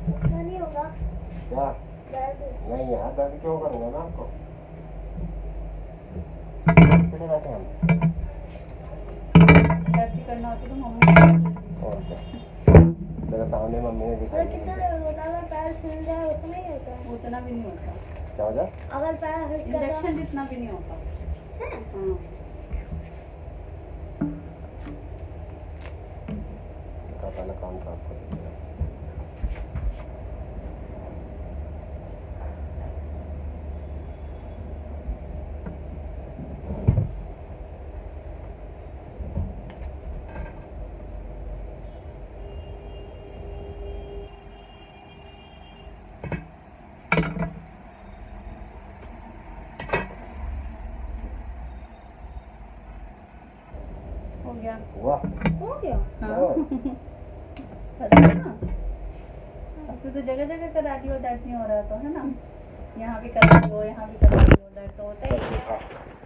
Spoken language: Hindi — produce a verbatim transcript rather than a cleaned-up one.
नहीं होगा क्या? दर्द। नहीं यार, दर्द क्यों करूँगा मैं आपको? कितने बैठे हम? दर्द करना होता तो मम्मी और क्या? मेरे सामने मम्मी ने दिखाई। अगर कितना दर्द होता है? अगर पैर छिल जाए उतना ही होता है? उतना भी नहीं होता। क्या हो जाए? अगर पैर हट जाता इंजेक्शन जितना भी नहीं होता है? हाँ। पहले काम साफ कर दीजिए। हो गया वाह, हो गया। हाँ। पता है ना, अब तो, तो जगह जगह करा दी हो, दर्द नहीं हो रहा तो है ना। यहाँ भी करा दी हो, यहाँ भी करा दी हो, दर्द तो होता ही है।